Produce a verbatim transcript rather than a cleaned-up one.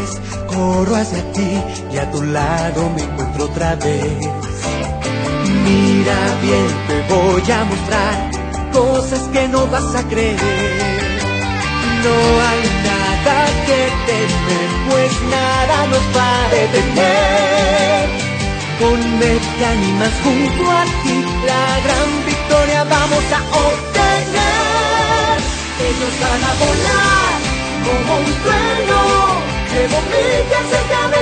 vez, corro hacia ti y a tu lado me encuentro otra vez. Mira bien, te voy a mostrar cosas que no vas a creer. No hay nada que temer, pues nada nos va a detener. Con él te animas junto a ti, la gran victoria vamos a obtener. Ellos van a volar como un trueno, que bombilla cerca de